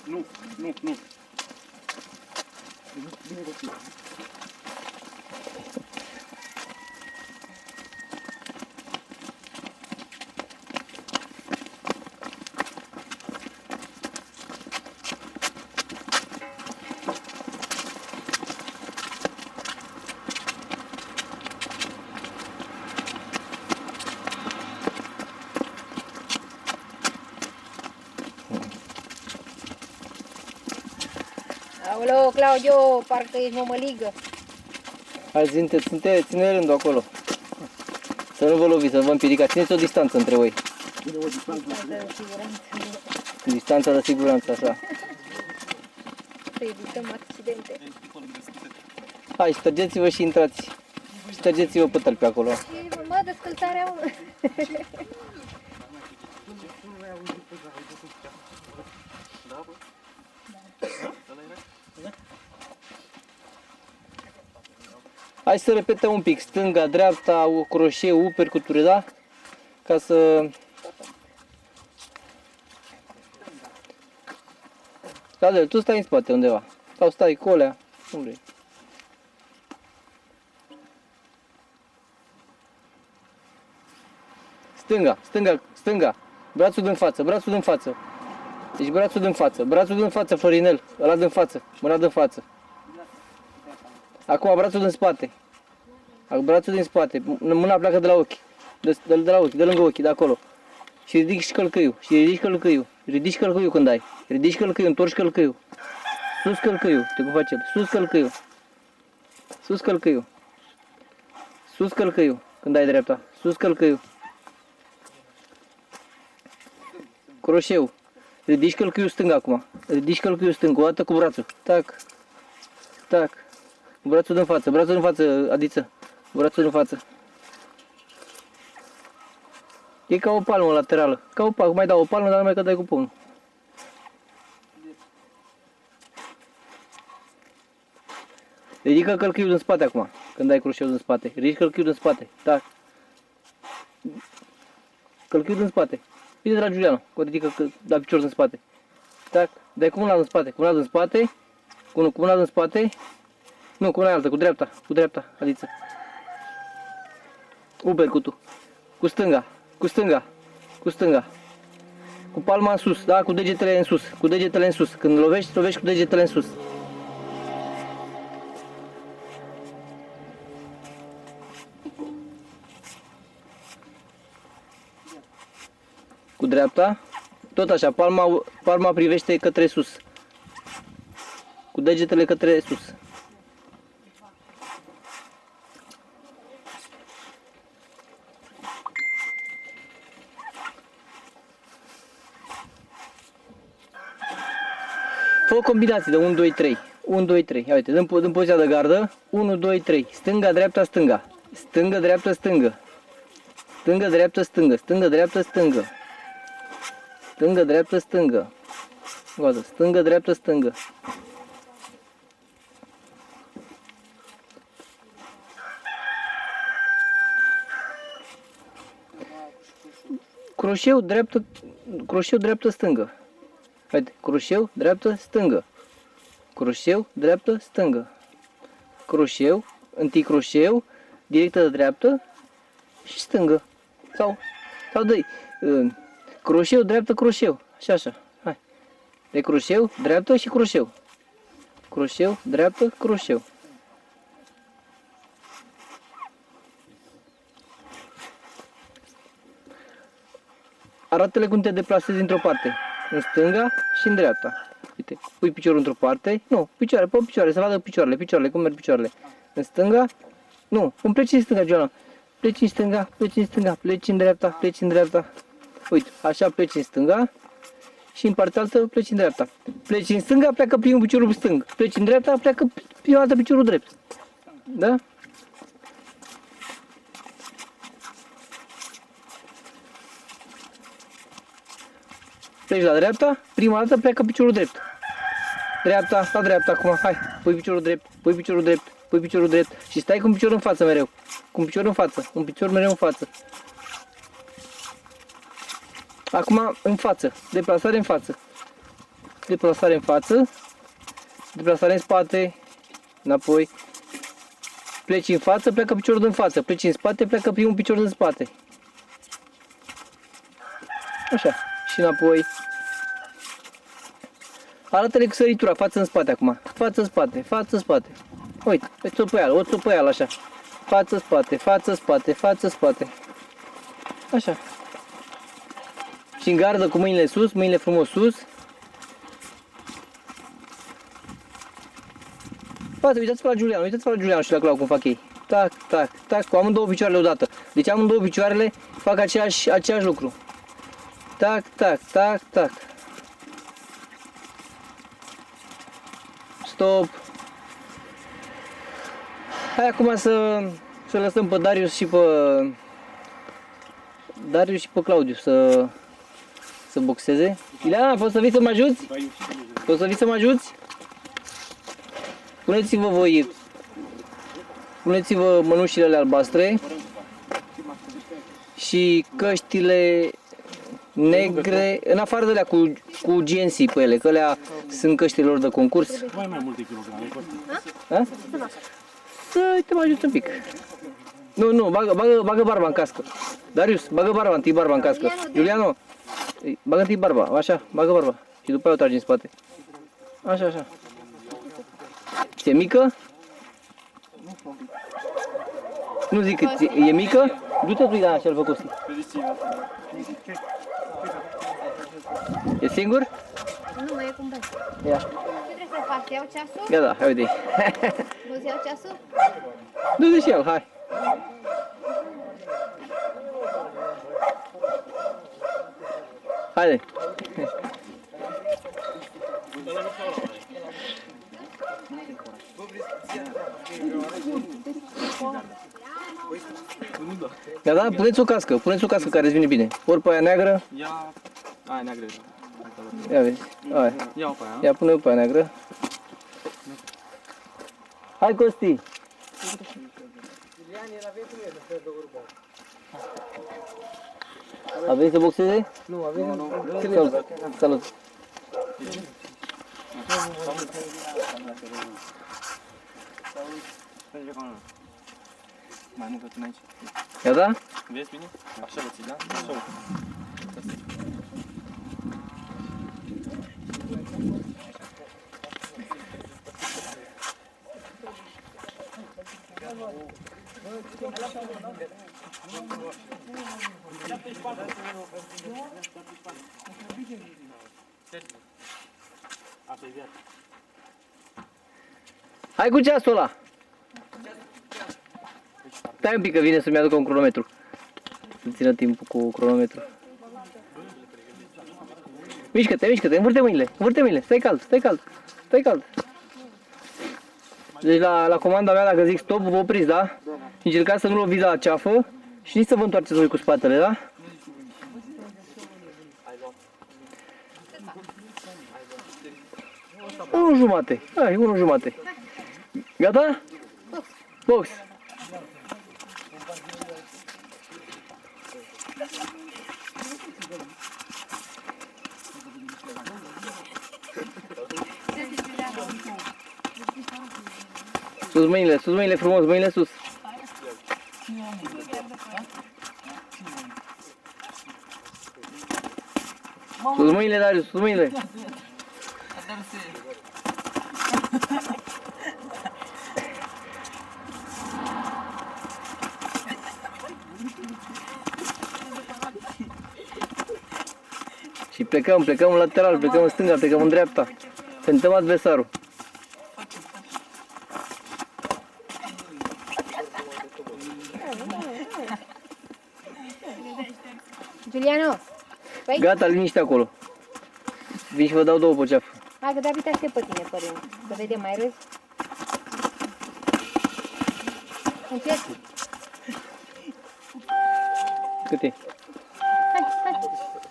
Nu, nu, nu. Bine găsit. Aoleu, Claudio, parcă ești mămăligă. Hai, ține rândul acolo. Să nu vă loviți, să nu vă împiedicați. Țineți o distanță între voi. Distanța de siguranță, așa. Să evităm accidente. Hai, ștergeți-vă și intrați. Ștergeți-vă pe tălpi acolo. Mă, descălțarea... Hai să repetăm un pic. Stânga, dreapta, croșeu, upercuturi, da? Ca să... Cadel, tu stai în spate undeva. Sau stai cu olea. Cum vrei. Stânga, stânga, stânga. Brațul din față, brațul din față. Deci brațul din față. Brațul din față, Florinel. Ăla din față. Mâna din față. Acum brațul din spate. Brațul din spate. Mâna pleacă de la ochi. De la ochi, de lângă ochi, de acolo. Și ridici călcâiul. Și ridici călcâiul. Ridici călcâiul când ai. Ridici călcâiul, întorci călcâiul. Sus călcâiul. Te cum face el? Sus călcâiul. Sus călcâiul. Sus călcâiul. Când ai dreapta. Sus călcâiul. Croșeu. Ridici călcâiul stâng acum. Ridici călcâiul stâng. O dată cu brațul. Tac. Tac. Cu brațul din față. Brațul din față, Adiță. Brațul din față. E ca o palmă laterală. Ca o palmă. Mai dau o palmă, dar nu mai că dai cu pumnul. Ridică călcâiul din spate acum. Când dai croșeul din spate. Ridici călcâiul din spate. Tac. Călcâiul din spate. Bine de la Giuliano. Că o ridică la picior din spate. Tac. Dai cu mâna din spate. Cu mâna din spate. Cu mâna din spate. Nu, cu mâna altă. Cu dreapta. Cu dreapta. Adiță. Upercutul. Cu stânga. Cu stânga. Cu stânga. Cu palma în sus. Da? Cu degetele în sus. Cu degetele în sus. Când lovești, lovești cu degetele în sus. Cu dreapta. Tot așa. Palma privește către sus. Cu degetele către sus. Fă o combinație de 1, 2, 3. 1, 2, 3. Ia uite, în poziția de gardă. 1, 2, 3. Stânga, dreapta, stânga. Stângă, dreapta, stângă. Stângă, dreapta, stângă. Stângă, dreapta, stângă. Stângă, dreapta, stângă. Goadă. Stângă, dreapta, stângă. Croșeu, dreaptă, stângă. Haide, croșeu, dreaptă, stângă. Croșeu, dreaptă, stângă. Croșeu, întâi croșeu, directă de dreaptă și stângă. Sau dă-i croșeu, dreaptă, croșeu. Așa. Hai. De croșeu, dreaptă și croșeu. Croșeu, dreaptă, croșeu. Arată-le cum te deplasezi într-o parte. În stânga și în dreapta. Uite, pui piciorul într-o parte. Nu, picioare, pe picioare, să vadă picioarele, cum merg picioarele. În stânga. Nu, cum pleci în stânga, Joana. Pleci în stânga, pleci în dreapta, pleci în dreapta. Uite, așa pleci în stânga. Și în partea altă pleci în dreapta. Pleci în stânga, pleacă primul piciorul stâng. Pleci în dreapta, pleacă prima dată piciorul drept. Da? Pleci la dreapta, prima dată pleacă piciorul drept. Dreapta, la dreapta acum, hai, pui piciorul drept, pui piciorul drept, pui piciorul drept și stai cu un picior în față mereu. Cu un picior în față, un picior mereu în față. Acum în față, deplasare în față. deplasare în față, deplasare în spate, înapoi. Pleci în față, pleacă piciorul din față, pleci în spate, pleacă primul picior din spate. Așa, și înapoi. Arată-le cu săritura, față în spate acum, față în spate, față în spate. Uite, o țopăială așa. Față, spate, față, spate, față, spate. Așa. Și în gardă cu mâinile sus, mâinile frumos sus. Poate, uitați-vă la Giuliano, uitați-vă la Giuliano și la Clau cum fac ei. Tac, tac, tac, cu amândouă picioarele odată. Deci amândouă picioarele fac aceeași lucru. Tac, tac, tac, tac. Stop. Hai acum să lăsăm pe Darius și pe Claudiu să boxeze. Ileana, poți să vii să mă ajuți? Poți să vii să mă ajuți? Puneți-vă mănușile alea albastre și căștile negre, în afară de alea cu GNC pe ele, că alea sunt căștile lor de concurs. Mai multe kilograme, Ha? Să te mai ajuți un pic. Nu, bagă barba în cască. Darius, bagă barba, întâi barba în cască. Giuliano, bagă întâi barba, așa, bagă barba. Și după aia o tragi în spate. Așa, așa. Ți-e mică? Nu zic că e mică? Du-te tu, Ileana, ce-l făcut. E singur? Nu, mai e cu bun. Ia. Ce trebuie să faci? Iau ceasul? Gata, hai uite. Nu-ți iau ceasul? Du-te și el, hai. Haide. Gata, puneți o cască care îți vine bine. Ori pe aia neagră. Ia... Aia neagră. Ia vezi. Aia. Ia-o pe aia. Ia pune-o pe aia neagră. Hai, Costi. A venit să boxeze? Nu, a venit. Salut. Salut. Mai mult că tu aici. Gata? Vezi bine? Așa vă ții, da? Așa vă. Hai cu ceasul ăla. Stai un pic că vine să-mi aducă un cronometru. Să țină timpul cu cronometru. Mișcă-te, mișcă-te, învârte mâinile, stai cald, stai cald, stai cald. Deci la comanda mea, dacă zic stop, vă opriți, da? Și încercați să nu loviți la ceafă și nici să vă întoarceți voi cu spatele, da? Unu jumate, hai, 1,5. Gata? Box. Sus mâinile frumos, mâinile sus. Sus mâinile, Darius, sus mâinile. Și plecăm în lateral, plecăm în stânga, plecăm în dreapta. Tentăm adversarul. Giuliano, păi? Gata, liniște acolo. Vin și vă dau două pe ceafă. Hai că David aștept pe tine, părinte. Să vedem, mai râzi? Încet. Cât e? Hai, hai.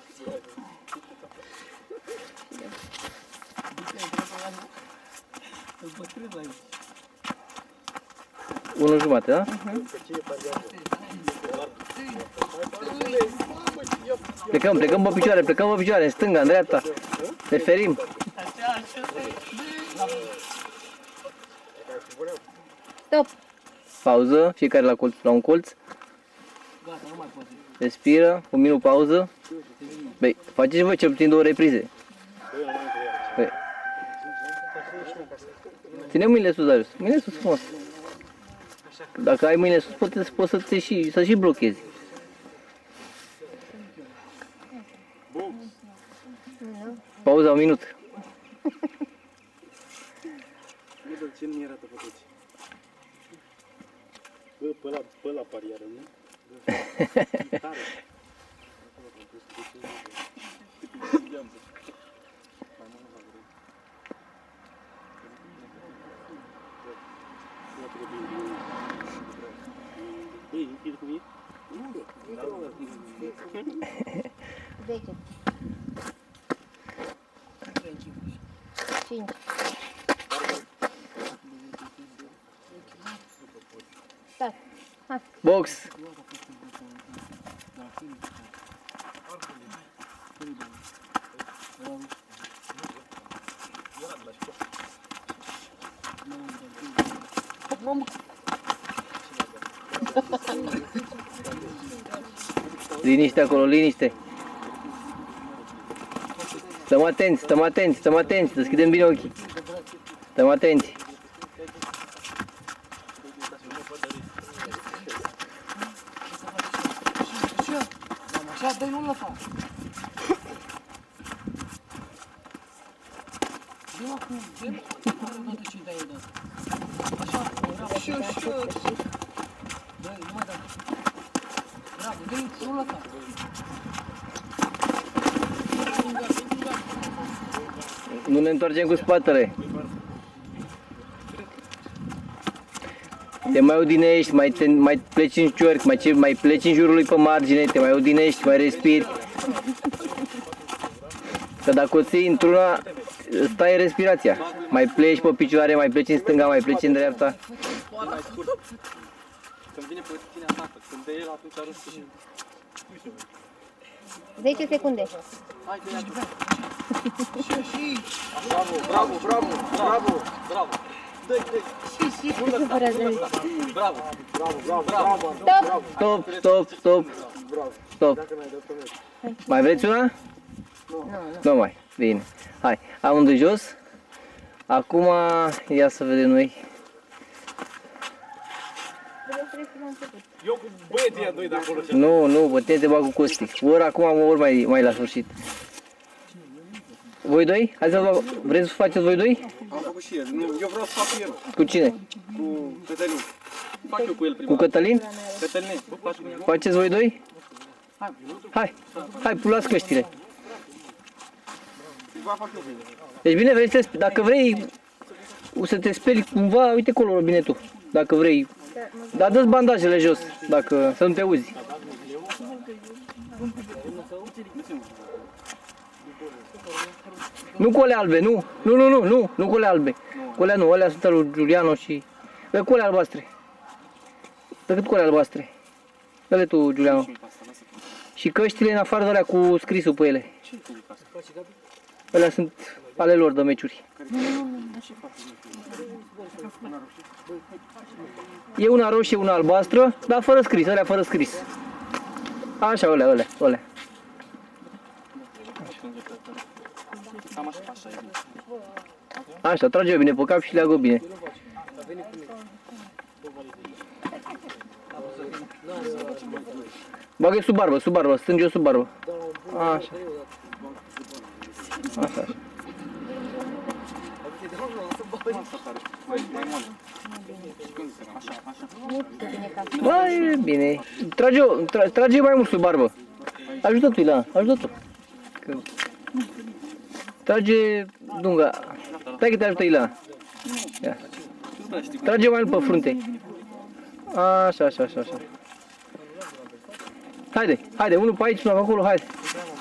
Unu jumate, da? Plecăm pe picioare, în stânga, în dreapta. Ne ferim. Stop. Pauză, fiecare la un colț. Respiră, un minut pauză. Băi, faceți voi cel puțin 2 reprize. Băi. Ține mâinile sus, Darius. Mâinile sus frumos. Dacă ai mâinile sus, poți să și blochezi. Pauza, un minut. Ce nu era tăpătoci? Bă, pe la pariară, nu? Băi, închid cu mine? 10. 5. Stai. Hai. Box. Liniște acolo, liniște. Stăm atenți, stăm atenți, stăm atenți, deschidem bine ochii. Stăm atenți. Așa, dă-i nu lăsa. Dă-i acum, dă-i odată ce-i dai odată. Așa, bravo, și eu. Dă-i, nu mai da. Bravo, dă-i, nu lăsa. Nu ne întoarcem cu spatele. Te mai odinești, mai pleci în ciorc, mai pleci în jurul lui pe margine, te mai odinești, mai respiri. Că dacă o ții într-una, stai respirația. Mai pleci pe picioare, mai pleci în stânga, mai pleci în dreapta. Când vine pe tine atacă, când de el atunci arăți și... 10 secunde. Hai că ia tu. Și. Bravo, bravo, bravo, bravo. Dă-i, dă-i. Bravo, bravo, bravo. Stop. Stop. Stop. Mai vreți una? Nu mai. Bine. Hai, amândoi jos. Acum, ia să vedem noi. Eu cu băieții ăia doi de acolo. Nu, bă, te bag cu Costi. Ori acum, ori mai la sfârșit. Voi doi? Hai să vă... Vreți să faceți voi doi? Am făcut și el. Nu, eu vreau să fac cu el. Cu cine? Cu Cătălin. Fac eu cu el prima. Cu Cătălin? Cătăline, bă, faci cu el. Faceți voi doi? Hai, luați căștile. Va fac eu cu el. Deci bine, vrei să dacă vrei să te speli cumva, uite acolo robinetul. Dacă vrei. Dar dă-ți bandajele jos, dacă să nu te uzi. Nu cu alea albe, nu cu alea albe. Cu alea nu, alea sunt al lui Giuliano și... Dă cu alea albastre. Dă-cât cu alea albastre. Dă-le tu, Giuliano. Și căștile în afară de alea cu scrisul pe ele. Alea sunt ale lor de meciuri. E una roșie, una albastră, dar fără scris, alea fără scris. Așa, alea. Cam așa e. Așa, trage-o bine pe cap și leagă bine. Bagă sub barbă, strânge-o sub barbă. Așa. Mai mult. Așa. Băi, bine. Trage mai mult sub barbă. Ajută-tu, Ilan, ajută-tu. Trage dunga. Stai că te ajută Ilan. Ia. Trage mai mult pe frunte. Așa. Haide, unul pe aici, unul pe acolo, haide.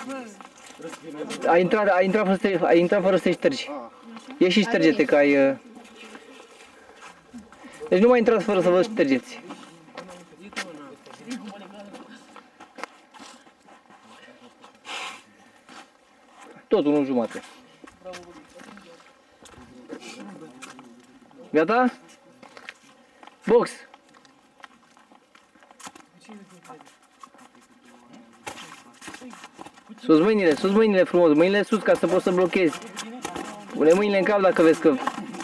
Ai intrat fără să-i ștergi. Ieși și șterge-te că ai... Deci nu mai intrați fără să vă ștergeți. Tot 1,5. Gata? Box! Sus mâinile frumos, mâinile sus ca să poți să blochezi. Pune mâinile în cap dacă vezi că...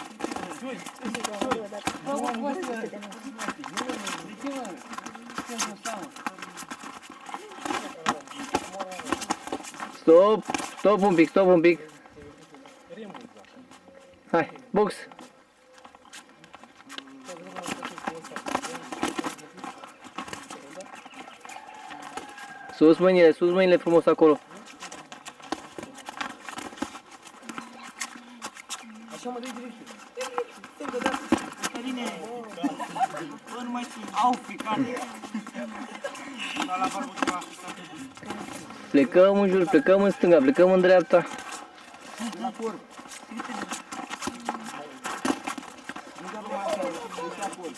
Stop! Stop un pic, stop un pic. Hai, box! Sus mâinile frumos acolo. Așa mă dai direcție. Stânga, da. Cătăline. Bă, nu mai țin. Au fricat. La barbă ceva. Plecăm în jur, plecăm în stânga, plecăm în dreapta. La corp. Nu dă lumea asta, ești la corp.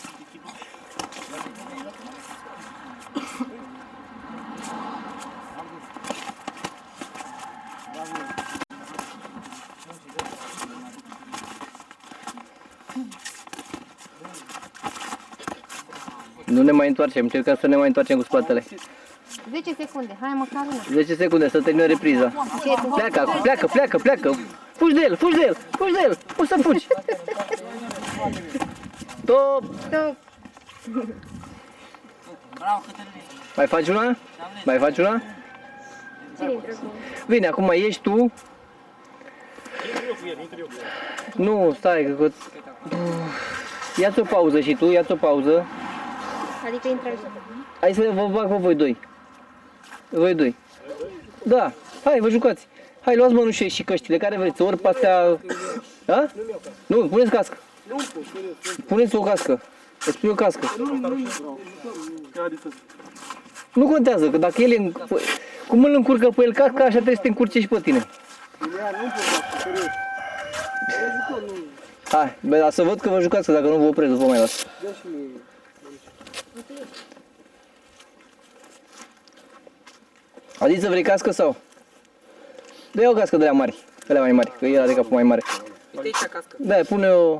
Nu ne mai întoarcem, încercăm să ne mai întoarcem cu spatele. 10 secunde, hai măcar una. 10 secunde să termină repriza. Pleacă acum, pleacă. Fugi de el, fugi de el, poți să fugi. Stop! Stop. Bravo, Cătăline. Mai faci una? Cine intră cu... Bine, acum ieși tu. Nu, stai, că... Ia-ți o pauză și tu, ia-ți o pauză. Adică intră și... Hai să vă bag pe voi doi. Voi doi. Da, hai, vă jucați. Hai, luați mănușei și căștile, care vreți, ori pe astea... A? Nu, puneți cască. Puneți o cască. Îți pui o cască. Nu contează, că dacă el e... Cum îl încurcă pe el casca, așa trebuie să te încurce și pe tine. Hai, bă, dar să văd că vă jucați, că dacă nu vă opresc, vă mai las. Adică vrei cască sau? Dă-i o cască de alea mari, alea mai mari, că e de capul mai mare. Uite aici cască. Da, pune o...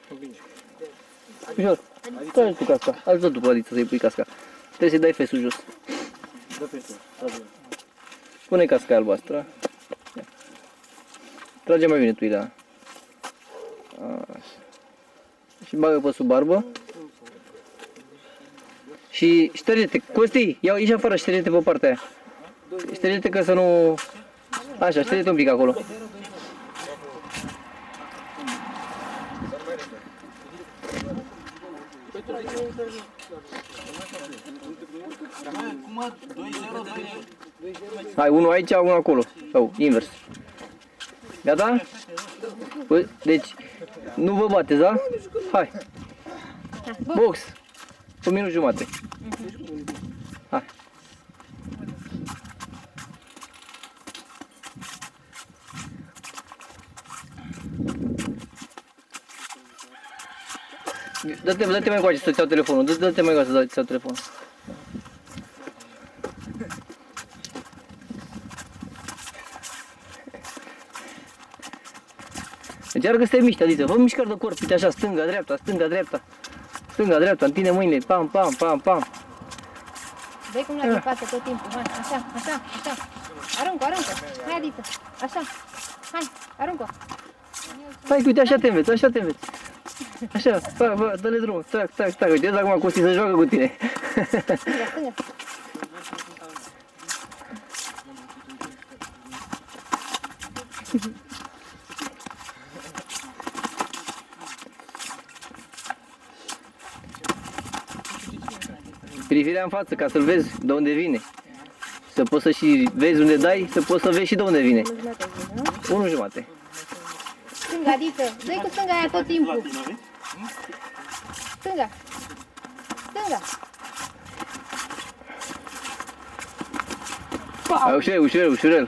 Ușor, tragi tu casca, ajută tu pe Adiță să-i pui casca. Trebuie să-i dai fesul jos. Pune casca albastră. Ia. Trage mai bine tu, da. Așa. Și bagă pe sub barbă. Și șterge-te, Costi, ia ieși afară, șterge-te pe partea aia. Șterge-te că să nu... Așa, șterge-te un pic acolo. Hai, unul aici, unul acolo. Sau, invers. Gata? Păi, deci, nu vă bateți, da? Hai. Box. Un minut jumate. Hai. Dă-te mai încoace să-ți iau telefonul. Dă-te mai încoace să-ți iau telefonul. Încearcă să te miști, adică fă mișcări de corp, uite așa, stânga, dreapta, stânga, dreapta. Stânga, dreapta, întinde mâinile, pam, pam, pam, pam. Dă-i cum la față tot timpul, hai, așa. Aruncă. Hai, Adiță, așa. Hai, aruncă. Hai, uite, așa te înveți. Așa, dă-le drumul, tac, uite, acum Costi să joacă cu tine. Stânga. Privirea în față, ca să-l vezi de unde vine. Să poți să și vezi unde dai, să poți să vezi și de unde vine. 1,5. Stânga, Adiță, dă-i cu stânga aia tot timpul. Stânga. Hai, ușurel.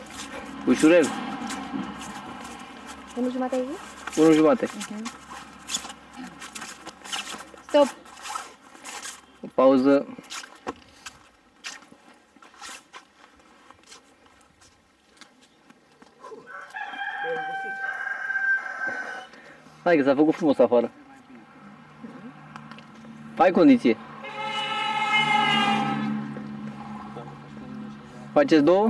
1,5 ai zis? 1,5. Stop. O pauză. Hai că s-a făcut frumos afară. Ai condiție. Faceți două?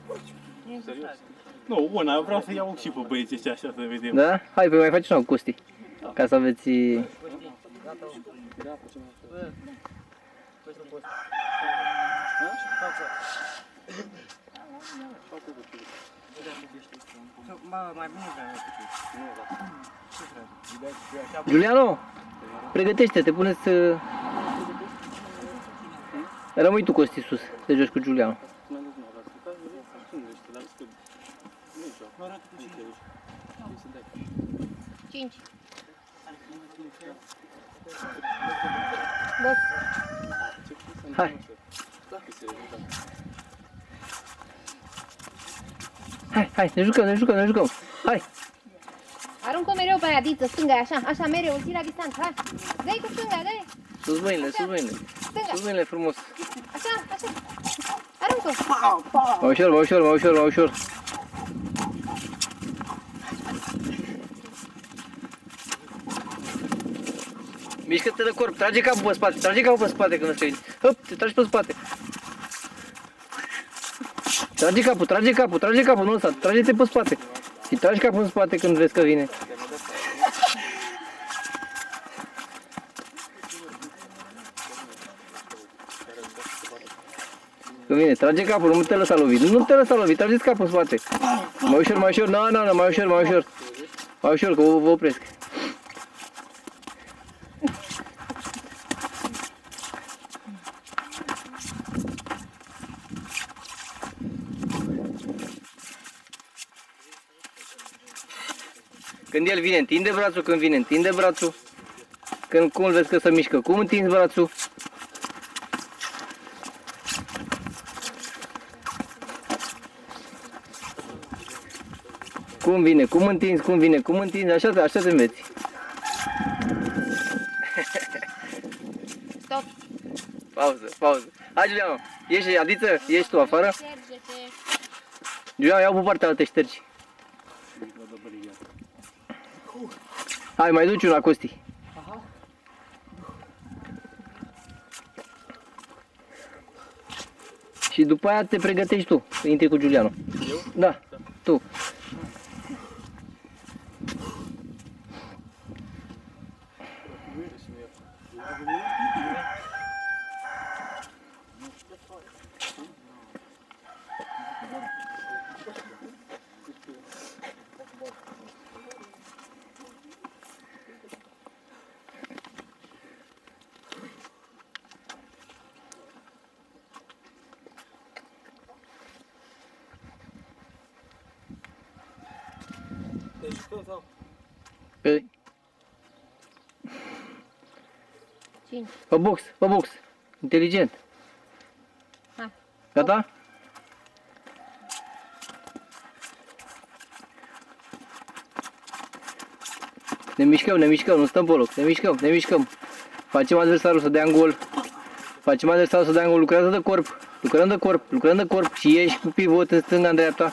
Nu, una, vreau să iau și pe băieții ăștia așa să vedem. Da? Hai, pe mai faceți una cu Costi. Ca să aveți... Mai bine Giuliano, pregătește-te, puneți să... Rămâi tu, Costi, sus, să joci cu Giuliano. 5. Box. Hai. Hai, ne jucăm. Hai. Aruncă mereu pe aia, diță, stânga, așa, așa, mereu, îl ții la distanță, hai. Dă-i cu stânga, dă-i. Sus mâinile. Stânga, Sus mâinile frumos. așa. Aruncă. Mai ușor. Mișcă-te de corp, trage capul pe spate când străini. Hop, te tragi pe spate. Trage capul, nu lăsa, trage-te pe spate. Și tragi capul în spate când vezi că vine. Când vine, trage capul, nu te lăsa lovit, trageți capul în spate. Mai ușor, mai ușor, că vă opresc. Când el vine, întinde brațul, Când cum îl vezi că se mișcă, cum întinzi brațul. Cum vine, cum întinzi, așa te înveți. Stop. Pauză. Hai, Giuliano, ieși, Adiță, ieși tu afară. Șterge-te. Giuliano, iau pe partea altă, ștergi. Hai, mai duci una, Costi. Și după aia te pregătești tu, să intri cu Giuliano. Eu? Da, tu. Pe 5. Pe box. Inteligent. Hai. Gata? Ne mișcăm, nu stăm pe loc. Ne mișcăm. Facem adversarul să dea în gol. Lucrăm de corp și ieși cu pivot în stânga, în dreapta.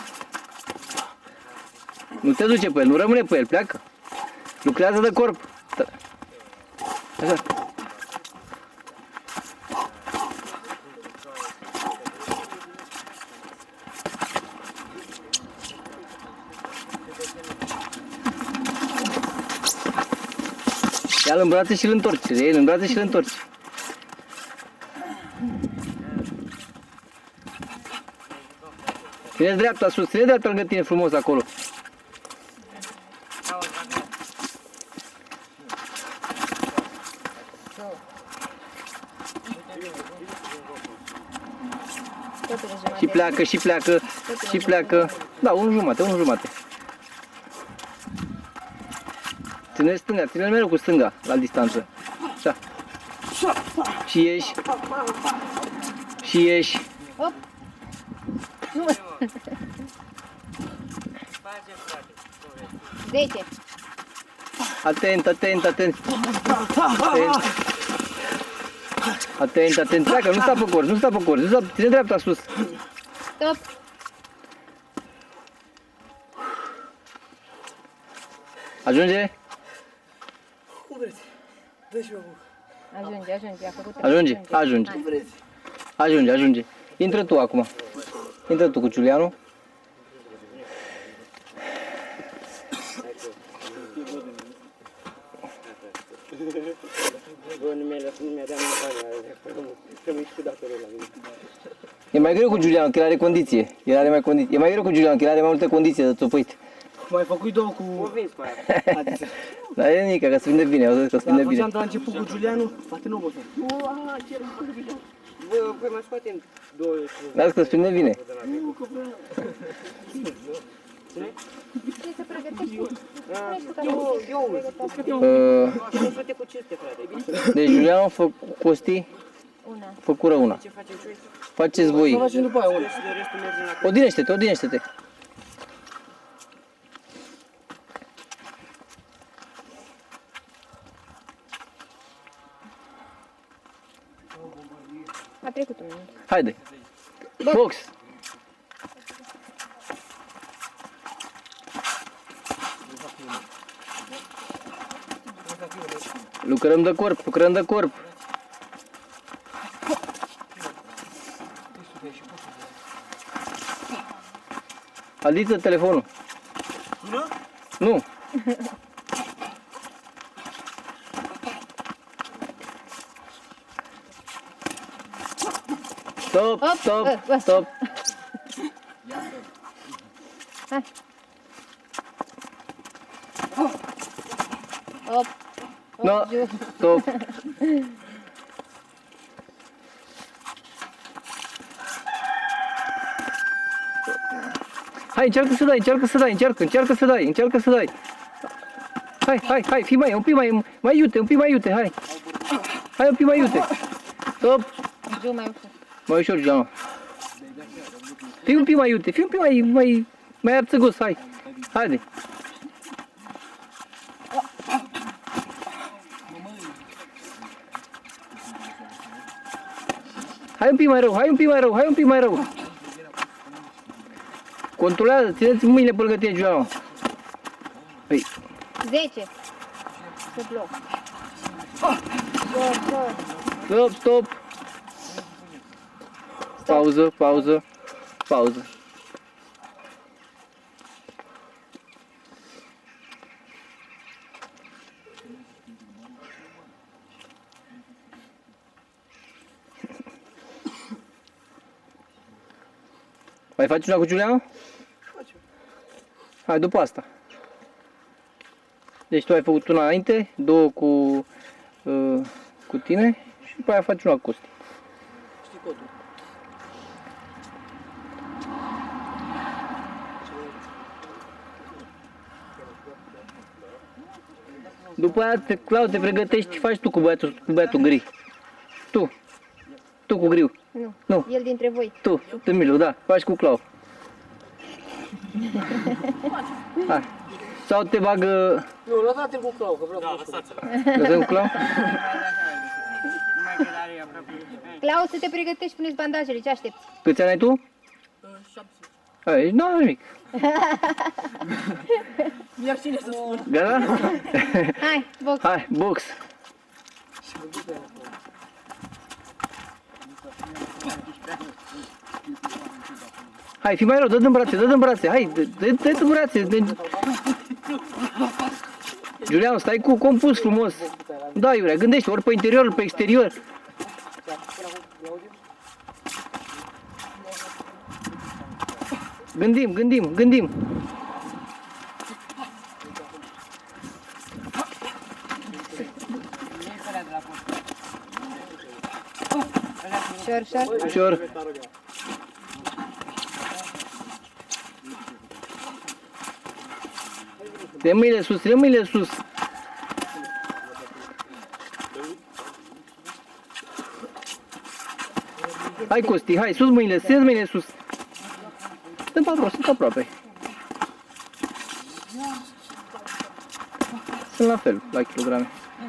Nu te duce pe el, nu rămâne pe el, pleacă. Lucrează de corp. Așa. Ia-l în brațe și-l întorci. Țineți dreapta sus, ține dreapta lângă tine frumos acolo. Și pleacă. Da, 1,5. Ține mereu cu stânga, la distanță. Așa. Și ieși. Hop. 10. Atent. Atent, pleacă, nu sta pe corzi, ține dreapta sus. Stop. Ajunge? Cum vreți? Dă și eu. Ajunge, a făcut Ajunge. Hai. Ajunge. Intră tu acum. Intră tu cu Giuliano. E mai greu cu Giuliano, că el are condiție. El are mai condiție. E mai greu cu Giuliano, că el are mai multe condiții de țopăit. Mai făcut două cu... Adiță. Dar e nimic, că se vinde bine, au zis că se vinde bine. Făceam de la început cu Giulianu, poate nu mă Păi mai scoatem două. Las că se vinde bine. Ce se pregătești tu? Spune-și tu ca să te Nu frate cu 500, frate. Deci Giuliano cu Costi Una. făcură una. Ce facem și noi? Faceți voi. facem după aia una. Și de restul mergem la Odinește-te. A trecut un minut. Haide. Box. Lucrăm de corp. Adiță telefonul. Nu. Stop. Hai. Op. No, stop. Hai, încearcă să dai. Hai, fii un pic mai iute, hai. Hai un pic mai iute. Stop. Giu mai ușor. Mai ușor, Giuliano. Fii un pic mai iute, mai arțăgos, hai. Haide. Hai un pic mai rău. Controlează, țineți mâinile pe lângă tine, Giuliano. Păi, 10. Să bloc. Șor. stop. Pauză. Mai faci una cu Giuliano? Hai, după asta. Deci tu ai făcut una înainte, două cu tine și după aia faci una cu Costi. Știi codul. După aia, Clau, te pregătești, faci tu cu băiatul gri. Tu cu griu. Nu. El dintre voi. Tu, în mijloc, da, faci cu Clau. Hai. Sau te bagă... Nu, lăsați-l cu Clau, că vreau să Lăsăm cu Clau? Clau, să te pregătești, puneți bandajele, ce aștepți? Câți ani ai tu? 7. Ai, nu am nimic. Ia cine să spun. Gata? Hai, box. Hai, box. Hai, fii mai rău, dă-ți în brațe, hai, dă-ți în brațe. Giuliano, stai cu compus frumos. Da, Iurea, gândește, ori pe interior, ori pe exterior. Gândim. Șor. Ușor. De mâinile sus. Hai, Costi, hai, sus mâinile, sus. Sunt aproape. Sunt la fel, la kilograme.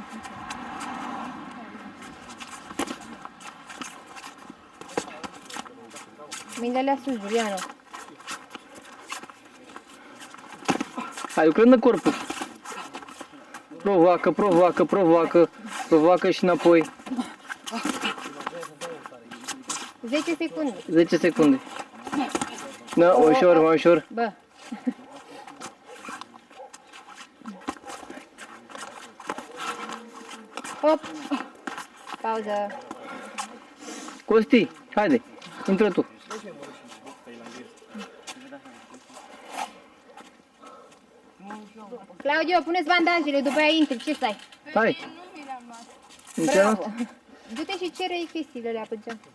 Mâinile sus, Giuliano. Hai, lucrăm de corpul. Provoacă, provoacă, provoacă. Provoacă și înapoi. 10 secunde. 10 secunde. Da, ușor, mai ușor. Bă. Hop. Pauză. Costi, haide, intră tu. Claudio, puneți bandajele, după aia intri, ce stai? Hai. Bravo. Du-te și cere chestiile alea pe geam.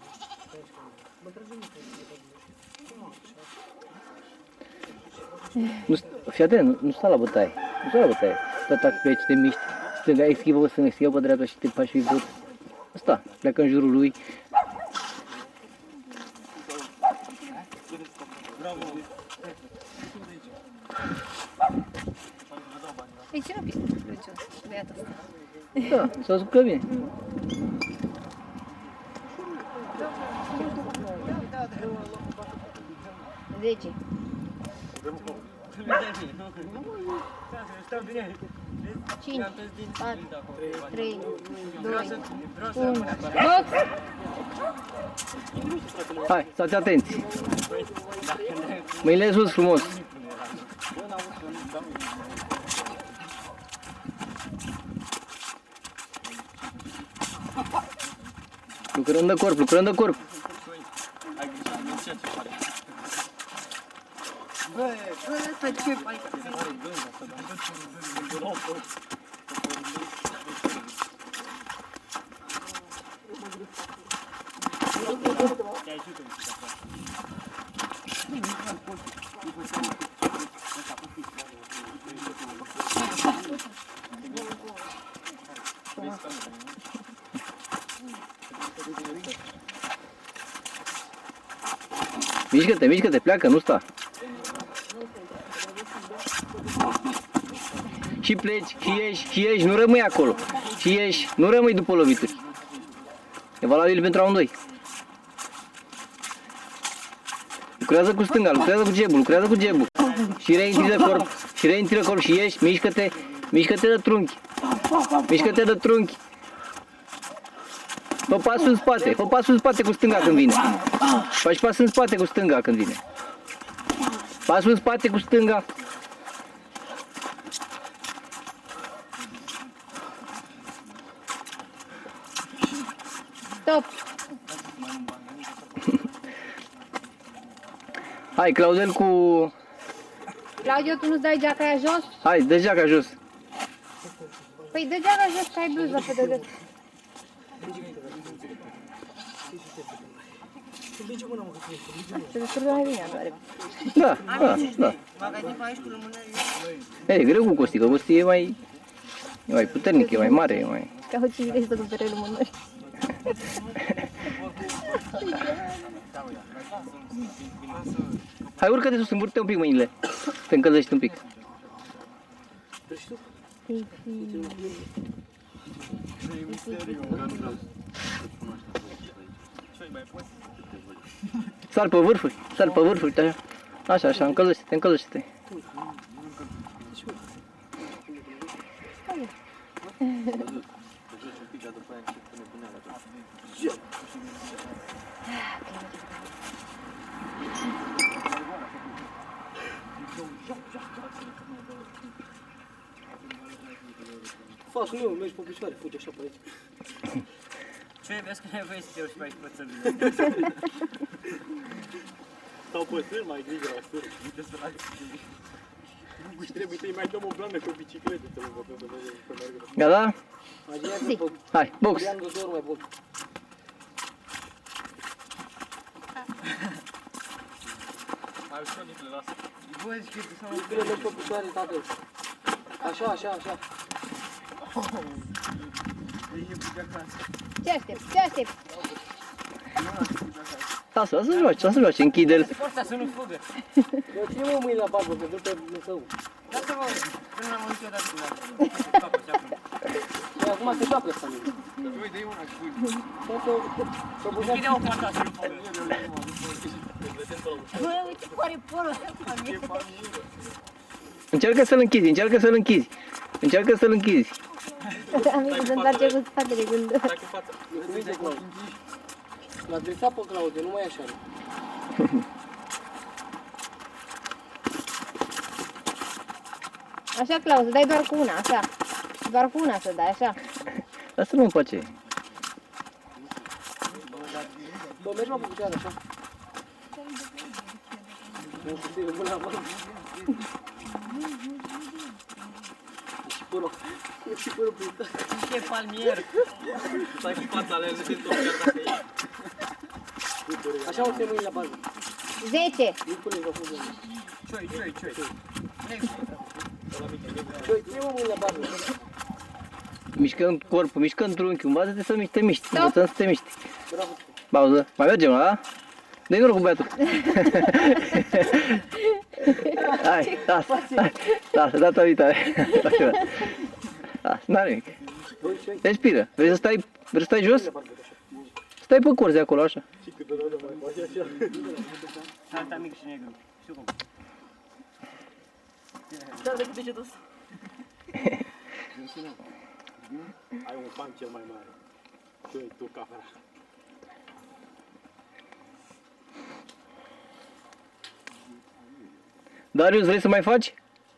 Fii atent, nu sta la bătaie. Nu sta la bătaie. Te atac pe aici, te miști. Stânga, eschivă pe stânga, eschivă pe dreapta și te faci vot. Asta, pleacă în jurul lui. Ei, ce nu pistă? Luciu, băiatul ăsta. Da, s-a jucat bine. Zece. 5, 4, 3, 2, 1. Box! Hai, stați atenți. Mâinile sus frumos. Lucrăm de corp, lucrăm de corp. Mișcă-te, mișcă-te, pleacă, nu sta. Și pleci, și ieși, nu rămâi acolo. Și ieși, nu rămâi după lovituri. E valabil pentru amândoi. Lucrează cu stânga, lucrează cu gebul, lucrează cu gebul. Și reintri de corp, și reintri de corp și ieși, mișcă-te, mișcă-te de trunchi. Mișcă-te de trunchi. Fă pasul în spate, fă pasul în spate cu stânga când vine. Faci pasul în spate cu stânga când vine. Pasul în spate cu stânga. Stop! Hai, Claudel cu... Claudio, tu nu-ți dai geaca aia jos? Hai, dă geaca jos. Păi dă geaca jos, că ai bluza pe de jos. Se descurcă mai bine, doare. Da, da, da. E greu cu Costi, că Costi e mai puternic, e mai mare, e mai... Ca o civile să cumpere lumânări. Hai, urcă-te sus, învârte un pic mâinile. Te încălzești un pic. Sar pe vârfuri, sar pe vârfuri, așa. Așa, așa, încălzește-te, încălzește-te. Faci, nu, mergi pe picioare, fugi așa pe aici. Ce vezi că n-ai voie să te urci pe aici pe țările? Sau pe sâr, mai grijă la sâr. Și trebuie să-i mai dăm o blană pe bicicletă să nu văd să meargă. Gata? Zi. Hai, box. Ian de zor mai bun. Mai ușor, Nicule, lasă. Băi, zic că să nu mergi pe picioare, tatăl. Așa, așa, așa. Ce aștept? Ce aștept? Lasă, lasă-l joace, lasă-l joace, închide-l. Forța să nu fugă. Eu ține mă mâini la bagă, că dă pe Dumnezeu. Lasă-mă, până n-am auzit odată cu asta. Și acum se joacă ăsta. Uite, dă-i una și pui. Deschide o poarta să nu fugă. Bă, uite cu are polul ăsta. Încearcă să-l închizi, încearcă să-l închizi. Încearcă să-l închizi. Amicul se întoarce cu spatele gândul. Stai cu fața. Uite, Claudiu. L-a dresat pe Claudiu, nu mai e așa. Așa, Claus, dai doar cu una, așa. Doar cu una să dai, așa. Lasă-mă în pace. Bă, mergi mă pe picioare, așa. Nu știu, e bună, bă. Și până, și până prin tot. Ce palmier! Stai cu fața alea, nu te întorci chiar dacă e. Așa o să mâini la bază. 10. Nu pune vă pune. Cioi. Doi, trei mă mâini la bază. Mișcăm corpul, mișcăm trunchiul, învață-te să te miști, Stop. învățăm să te miști. Bravo. Pauză, mai mergem, da? Dă-i noroc cu băiatul. Hai, lasă, data viitoare. Lasă, n-are nimic. Respiră, vrei să stai jos? Stai pe corzi acolo, așa. Salta mic și negru. Știu cum. Ai un fan cel mai mare. Tu camera. Darius, vrei să mai faci?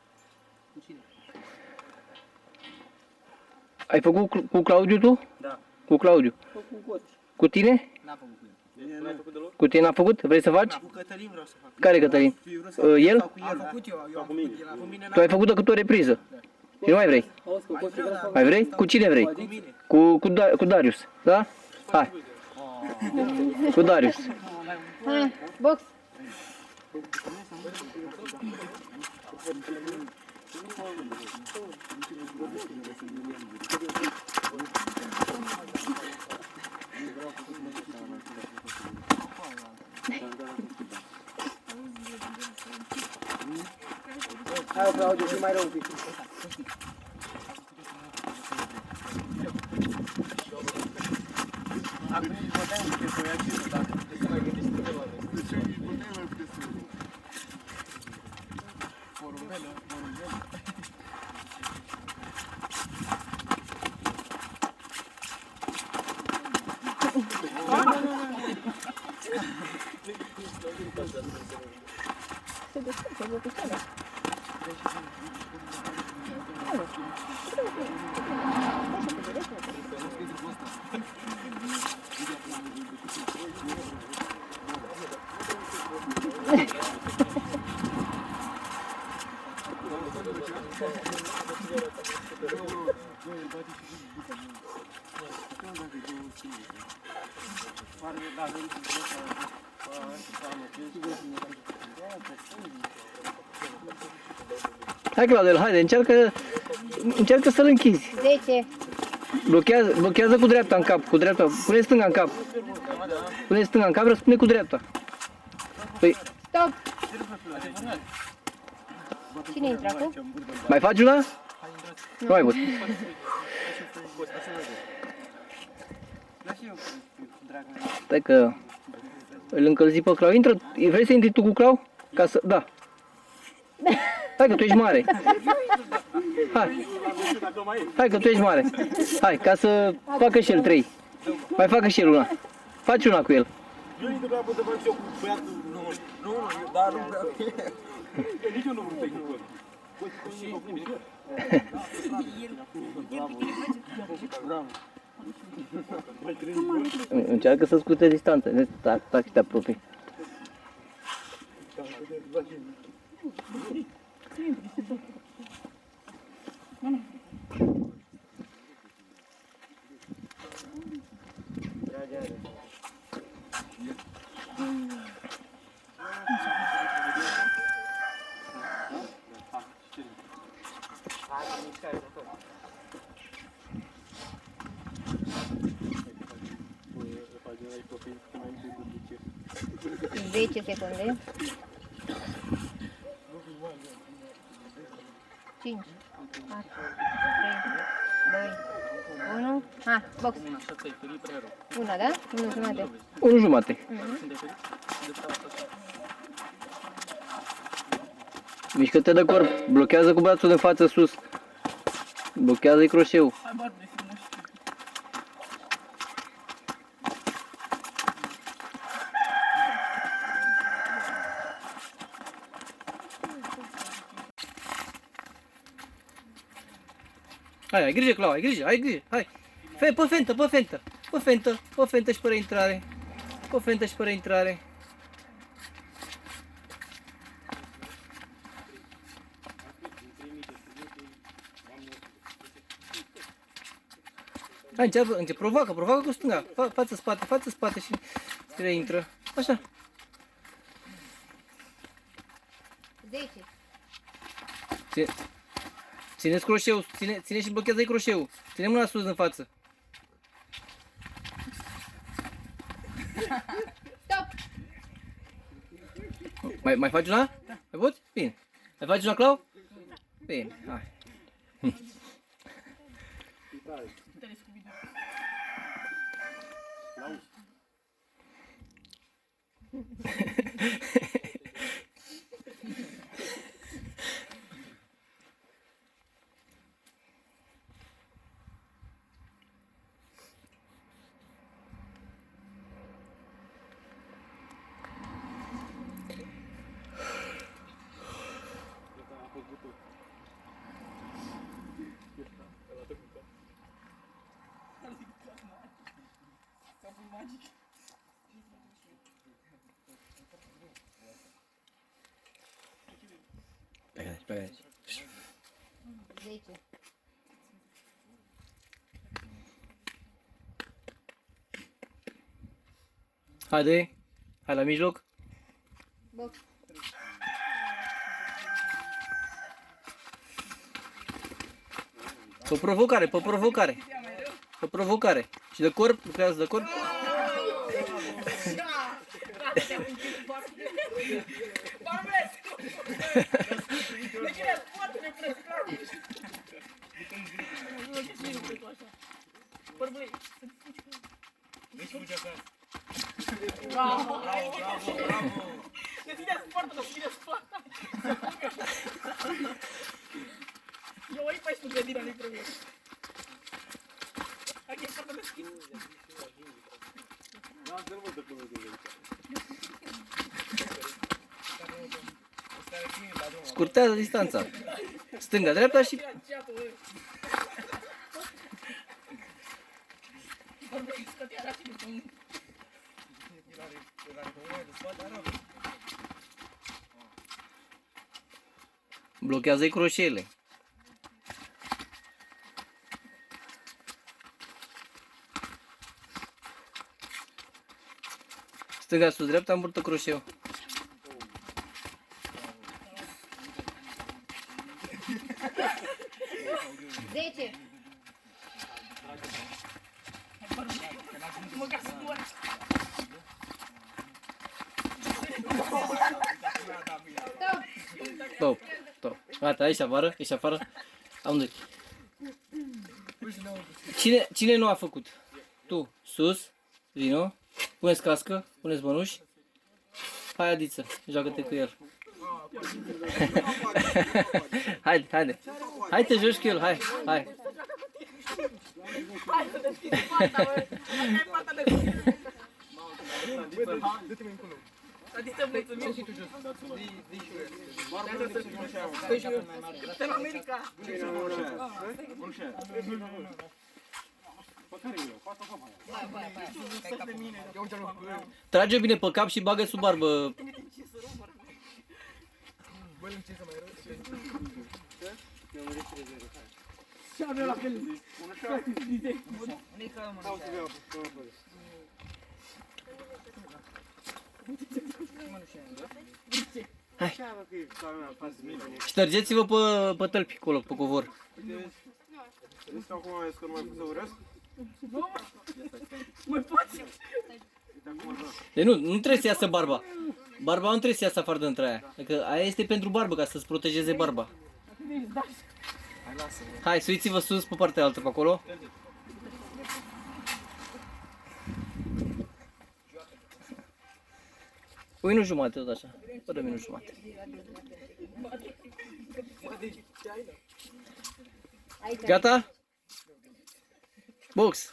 Ai făcut cu Claudiu tu? Da. Cu Claudiu. Cu tine? N-am făcut cu el. N-ai făcut deloc? Cu tine n-a făcut? Vrei să faci? Cu Cătălin vreau să fac. Care Cătălin? El? Am făcut eu am făcut el. Cu mine Tu ai făcut decât o repriză. Și nu mai vrei? Auzi că poți să dau Mai vrei? Cu cine vrei? cu mine. Cu Darius. Da? Hai. Cu Darius. Hai, box. Hai, Claudiu, și mai rău un pic. Acum îi băteam un pic, ia și dacă te mai gândești câteva ori. Hai, Claudel, haide, încearcă să-l închizi. 10. Blochează cu dreapta în cap, cu dreapta. Pune stânga în cap. Pune stânga în cap, răspunde cu dreapta. Păi, Stop. Cine intră acum? mai faci una? Nu mai pot. Da și eu, dragul meu. Stai că îl încălzi pe Clau. Intră, vrei să intri tu cu Clau? Ca să, da. Hai că tu ești mare. Hai că tu ești mare. Hai, ca să facă și el 3. Mai facă și el una. Faci una cu el. Eu intru la să fac și eu cu băiatul. Nu, dar nu vreau. Nici eu nu vreau să fac cu el. Încearcă să scute distanța. Tac, tac și te apropii. Zece secunde. 5, 4, 3, 2, 1. Ha, box. Una, da? 1 jumate. 1 jumate. Mișcă-te de corp, blochează cu brațul de față sus. Blochează-i croșeul. Hai bate-ne frumos. Hai, ai grijă, Clau, ai grijă, ai grijă, hai. Pe fentă, pe fentă, pe fentă, pe fentă și pe reintrare. Pe fentă și pe reintrare. Hai, începe, provoacă cu stânga, față, spate și reintră. Așa. 10. Țineți croșeul, ține și blochează-i croșeul. Ține mâna sus în față. Stop! Mai faci una? Mai poți? Bine. Mai faci una, Clau? Bine, hai. Pe aici. 10. Haide, hai la mijloc. Box. Pe provocare. Pe provocare. Și de corp, lucrează de corp. Eu aici faci tu grădina, nu-i problemă. Hai că e foarte deschis. Scurtează distanța. Stânga, dreapta și... Blochează-i croșeele. Stânga sus, dreapta, învârtă croșeul. Zece. Stop. Stop. Gata, ieși afară, ieși afară. Amândoi. Cine nu a făcut? Tu, sus, vino, puneți cască, puneți mănuși. Hai, Adiță, joacă-te cu el. Haide. Hai, te joci cu el, hai. Hai să deschizi poarta, bă! Hai că ai poarta deschisă! Adică mulțumim și tu jos. Suntem America! Trage bine pe cap și bagă sub barbă. Hai. Ștergeți-vă pe tălpi acolo, pe covor. Mai poți? Deci nu trebuie să iasă barba. Barba nu trebuie să iasă afară dintre aia. Adică aia este pentru barbă, ca să-ți protejeze barba. Hai, suiți-vă sus pe partea altă, pe acolo. Pui nu jumate, tot așa. Păi dă minut jumate. Aici. Gata? Box.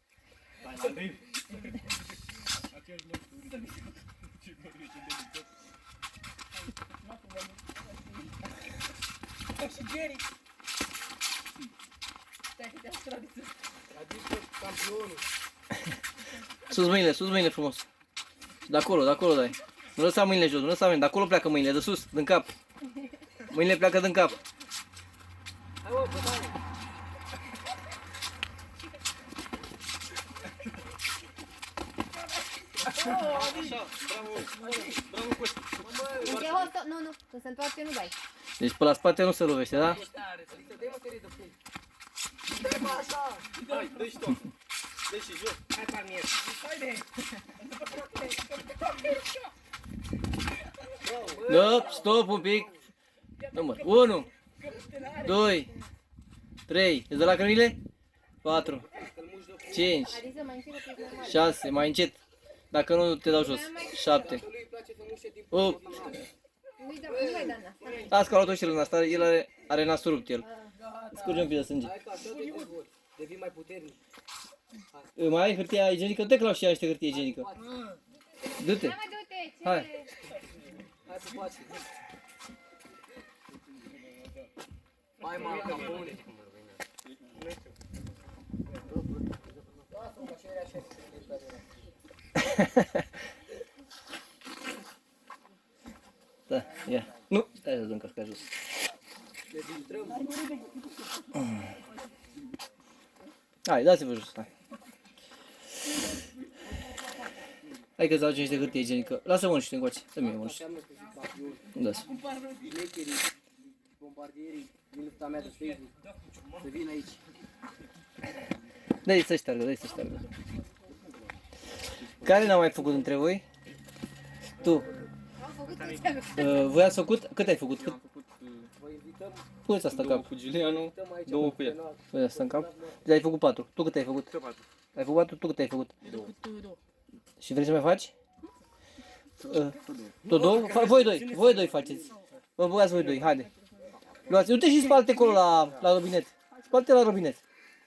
Sus mâinile frumos. Și de acolo dai. Nu lăsa mâinile jos, nu lăsa mâinile, de acolo pleacă mâinile, de sus, din cap. Mâinile pleacă din cap. Hai mă, bătaie. Încheie nu, când se întoarce nu dai. Deci pe la spate nu se lovește, da? Dă-i mă tărie de pui. Hai, dă și tot. Dă și jos. Hai, parnier. Da, stop un pic. Număr. 1, 2, 3. Îți dă la cărnile? 4, 5, Adică mai încet că e normal. 6, mai încet. Dacă nu, te dau jos. 7, Lui îi place să muște din 8. Nu-i dai Dana. Las că a luat-o și el în asta, el are nasul rupt el. Scurge un pic de sânge. Hai că așa te dezvolt. Devii mai puternic. Mai ai hârtia igienică? Du-te că luau și ea niște hârtie igienică. Du-te. Hai mai du-te, ce? Hai. Hai să faci. Hai mă, capone. Da, ia. Nu, stai jos, încă stai jos. Hai, dați-vă jos, hai. Hai că-ți dau niște hârtie igienică. Lasă-mă niște încoace, dă-mi mă niște. Înseamnă că campion. Da-ți. Șmecherii, bombardierii din lupta mea de Facebook. Să vin aici. Dă-i să șteargă, dă-i să șteargă. Care n-a mai făcut între voi? Tu. Am făcut ăsta. Voi ați făcut? Cât ai făcut? Cât? Am făcut Vă invităm, Puneți asta în două cap. cu Giulianu, invităm aici. două cu el. Puneți asta în cap. Deci ai făcut 4. Tu cât ai făcut? Că 4. Ai făcut 4? Tu cât ai făcut? Și vrei să mai faci? Tot două? Voi doi faceți. Vă băgați voi doi, haide. Luați, du-te și spalte acolo la robinet. Spalte la robinet.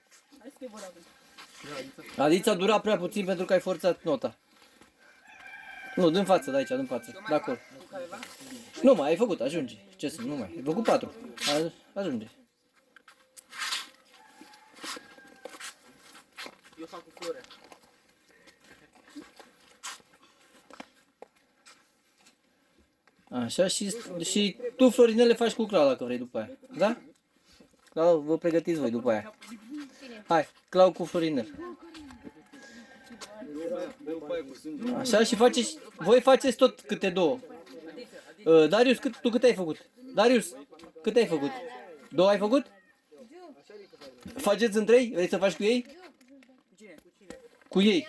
Adița dura prea puțin pentru că ai forțat nota. Nu, din față, de aici, din față, de acolo. Nu mai, ai făcut, ajunge. Ce să, nu mai, ai făcut 4. Ajunge. Eu fac cu Florea. Așa, și tu, Florinele, faci cu Clau dacă vrei după aia. Da? Clau, vă pregătiți voi după aia. Hai, Clau cu Florinel. Așa și faceți, voi faceți tot câte două. Darius, tu cât ai făcut? Darius, cât ai făcut? Două ai făcut? Faceți în 3? Vrei să faci cu ei? Cu ei.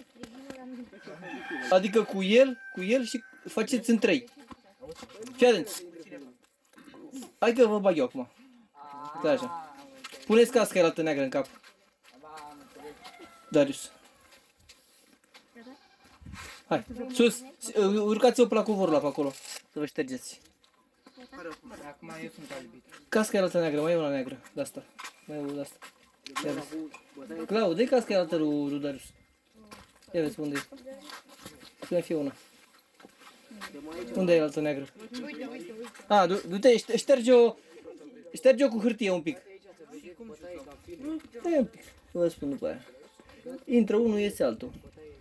Adică cu el și faceți în 3. Fii atent. Hai că vă bag eu acum. Stai așa. Puneți casca aia neagră în cap. Darius. Hai, sus. Urcați-o pe la covorul ăla pe acolo. Să vă ștergeți. Acum eu sunt albit. Casca aia neagră, mai e una neagră. De asta. Mai e una de asta. Ia vezi. Clau, dă-i casca aia lui Darius. Ia vezi unde e. Să mai fie una. Unde e altă neagră? A, du-te, șterge-o cu hârtie un pic. Stai un pic, vă spun după aia. Intră unul, iese altul.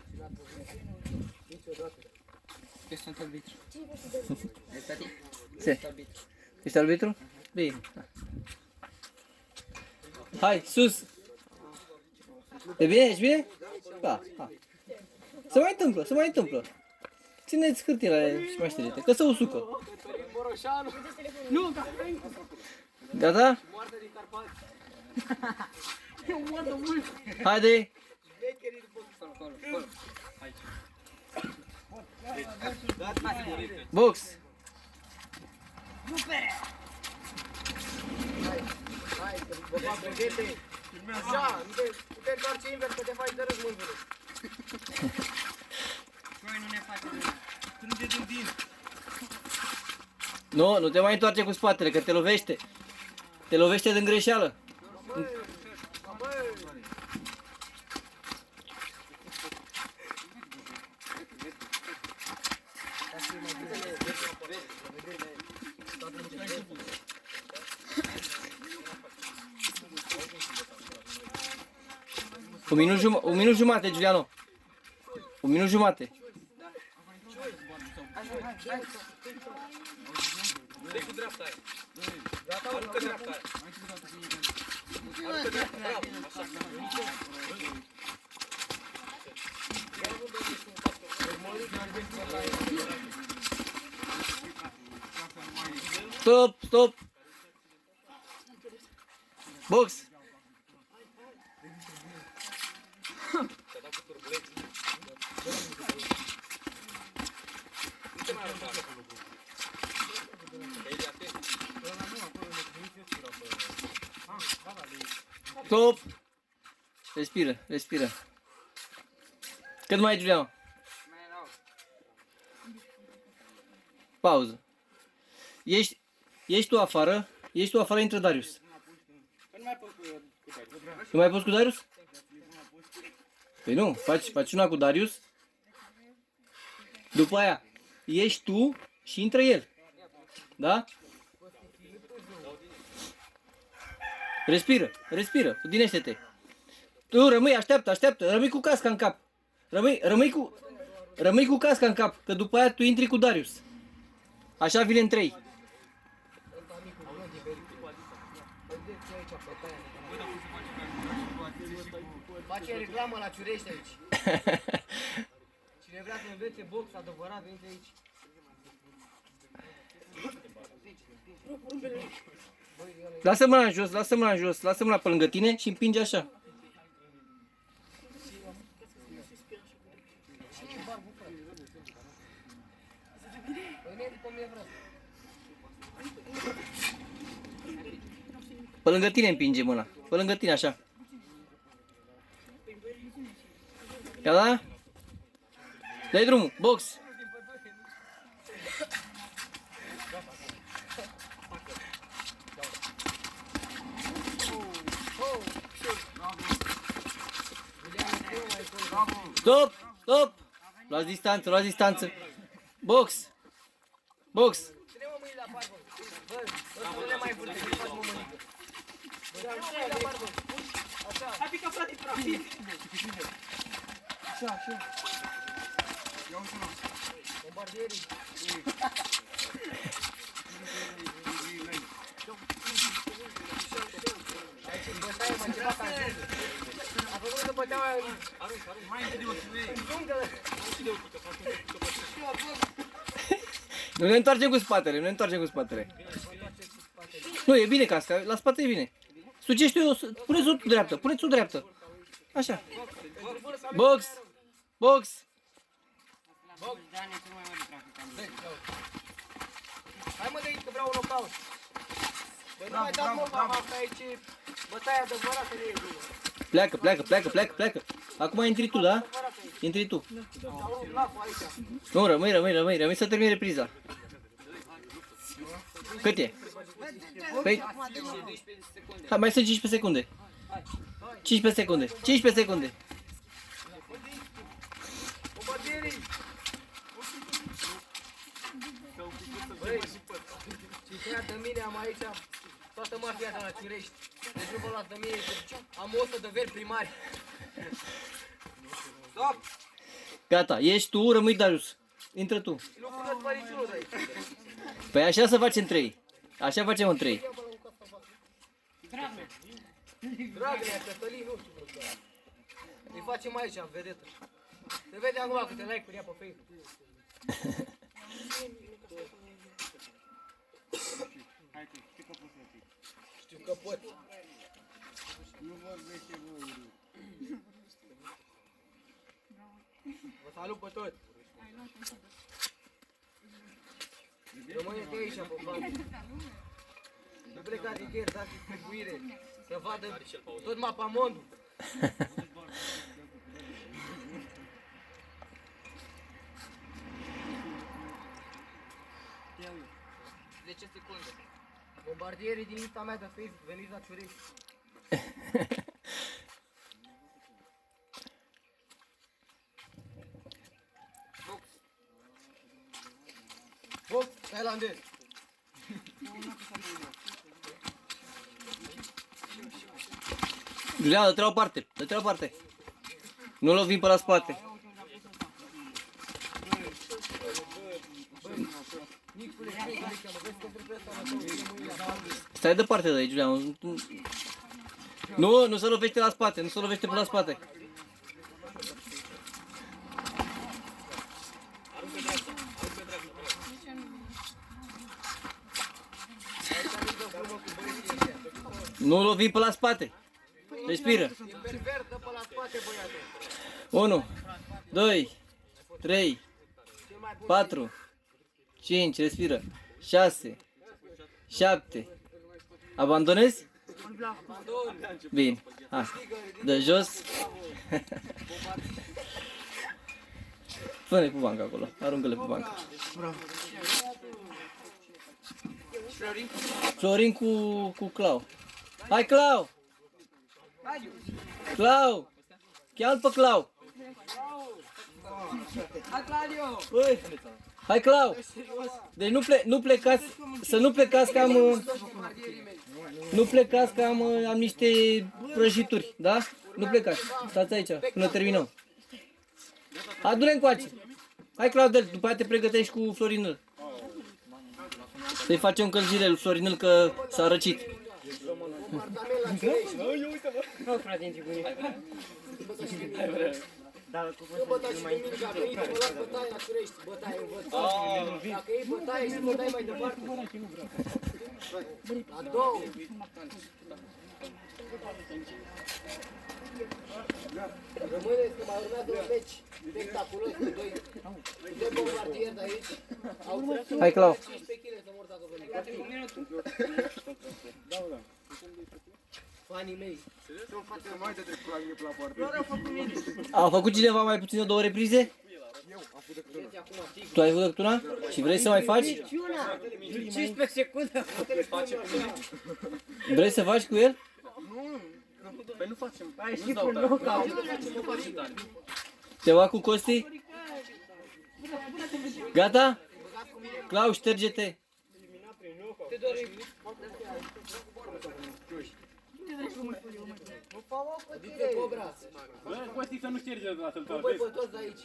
Eu sunt arbitru. Ce? Ești arbitru? Bine. Hai, sus! E bine? Ești bine? Da, hai. Se mai întâmplă. Țineți hârtiile și mai ștergete, că se usucă. Nu, Gata? Haide! Box! hai, vă fac brevete. Așa, nu te întoarce invers, că te faci de râs mângâle. Noi nu ne facem de râs. Strânge din din. Nu te mai întoarce cu spatele, că te lovește. Te lovește din greșeală. Un minut jumate, Giuliano. Un minut jumate. Dă cu dreapta aia. Aruncă dreapta aia. Aruncă dreapta, bravo. Așa. Stop, stop. Box. Stop. Respiră, respiră. Cât mai ai, Giuliano? Pauză. Ești tu afară? Ești tu afară, intră Darius. Nu mai poți cu Darius? Păi nu, faci una cu Darius. După aia, ești tu și intră el. Da? Respiră, respiră, odinește-te. Tu rămâi, așteaptă, rămâi cu casca în cap. Rămâi cu casca în cap, că după aia tu intri cu Darius. Așa vine în 3. Face reclamă la Ciurești aici. Cine vrea să învețe box adevărat, veniți aici. Lasă mâna în jos, lasă mâna în jos, lasă mâna pe lângă tine și împinge așa. Pe lângă tine împinge mâna, pe lângă tine așa. Ia da? Dai drumul, box! Stop! Stop! Luați distanță, luați distanță. Box! Box! Ține-mă mâinile la barbă. Bă, ăsta nu le mai vârte, nu faci mămânică. Bă, ține-mă mâinile la barbă. Așa. Hai pică, frate, frate. Așa, așa. Bombardierii. Aici, bă, stai, mai ceva ca ajunge. A făcut că băteau aia în... Arunc, mai închide ochii, ei. Închide ochii, că fac un pică, Nu ne întoarcem cu spatele, nu ne întoarcem cu spatele. Nu, e bine casca, la spate e bine. Sugește-o, puneți-o dreaptă, puneți-o dreaptă. Așa. Box! Box! Hai mă de aici că vreau un knockout. Bă, nu mai dați mă, mama, că aici bătaia adevărată de ei. Pleacă, pleacă, pleacă, pleacă, pleacă. Acum intri tu, da? Intri tu. Au un lacul aici. Nu, rămâi să termini repriza. Cât e? Păi... Hai, mai sunt 15 secunde. 15 secunde, 15 secunde. Bombardierii! Băi, cine de mine am aici toată mafia de la Cirești. Deci nu vă luați de mine, că am 100 de veri primari. Stop! Gata, ești tu, rămâi Darius. Intră tu. Nu cunosc pe niciunul de aici. Păi așa să facem 3. Așa facem în 3. Dragnea, Cătălin, nu știu cum. Îi facem aici, în vedetă. Se vede acum câte like-uri ia pe Facebook. Știu că pot. Vă salut pe toți. Rămâneți aici, pe față. Nu plecați nicăieri, dați distribuire. Să vadă tot mapamondul. 10 secunde. Bombardierii din lista mea de Facebook, veniți la Ciurești. Comandez. Julian, dă-te la o parte, dă-te la o parte. Nu lovim pe la spate. Stai departe de aici, Julian. Nu se lovește la spate, nu se lovește pe la spate. Nu lovi pe la spate. Respiră. 1, 2, 3, 4, 5, respiră. 6, 7. Abandonezi? Bine. Hai. Dă jos. Fă-ne pe bancă acolo. Aruncă-le pe bancă. Florin cu Clau. Hai, Clau! Clau! Cheamă pe Clau! Hai, Claudio! Băi! Hai, Clau! Deci nu plecați, să nu plecați că am... Nu plecați că am niște prăjituri, da? Nu plecați, stați aici, până terminăm. Adu-le încoace! Hai, Claudel, după aia te pregătești cu Florinel. Să-i facem încălzire lui Florinel că s-a răcit. Nu, frate, intri cu mine. Dar cu Bătaie mai bătaie la Curești, bătaie învăț. Dacă e bătaie și bătaie mai departe. La două. Rămâneți că mai urmează un meci spectaculos cu doi bombardieri de aici. Hai, Clau. 15 kg să mor dacă vă fanii mei. Mai de trecut la mine pe la poartă. A făcut cineva mai puțin de 2 reprize? Tu ai făcut una? Și vrei să mai faci? 15 secunde. Vrei să faci cu el? Păi nu facem. Ai și cu knockout. Ceva cu Costi? Gata? Clau, șterge-te. Adică Cobra. Bă, Costi să nu șterge de la Nu voi pe toți de aici.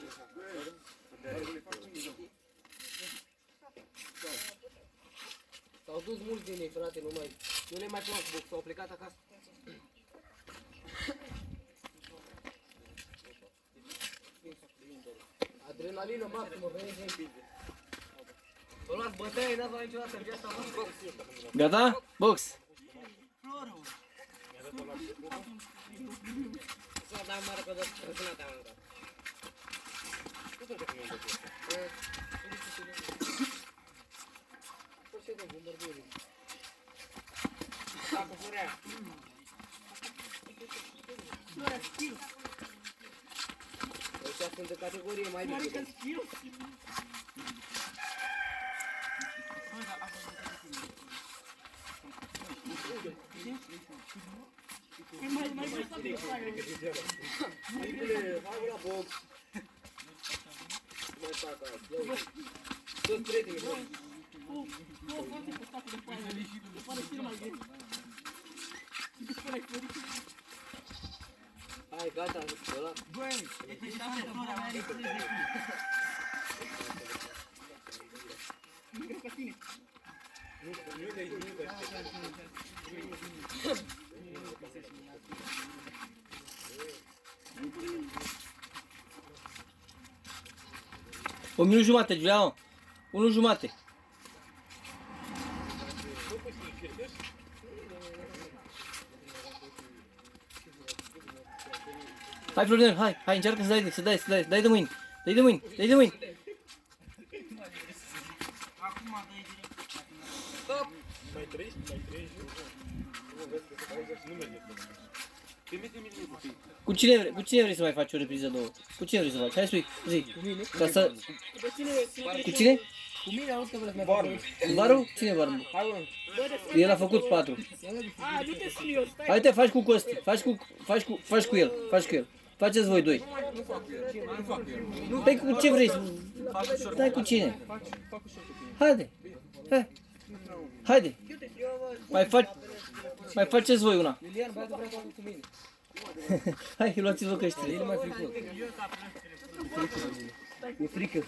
S-au dus mulți din ei, frate, nu le mai plac box, s-au plecat acasă. Adrenalină maximă, veniți. Vă luați bătaie, n-ați luat niciodată în viața voastră. Gata? Box. Să dau mare că dă răzunata am dat. Cu furea. Ăștia sunt de categorie mai mică. Hai la box. Mai fac asta. Sunt prieteni, bă. Hai, gata, ăla. Un minut jumate, Julian. 1 jumate. Hai, Florinel, hai, încearcă să dai de mâini. Dai de mâini. Mai treci. Nu merge. Cu cine vrei să mai faci o repriză 2? Cu cine vrei să faci? Hai spui, zi. Ca să... Cu cine? Cu mine auzi că vreau să mai fac. Varu? Cine e Varu? El a făcut 4. Hai te faci cu Costi. Faci cu el. Faceți voi 2. Păi cu ce vrei? Stai cu cine? Haide. Hai. Haide. Mai faceți voi una. Lilian, băiatul vrea toată cu mine. Hai, luați-vă căștile. El e mai fricos. E frică.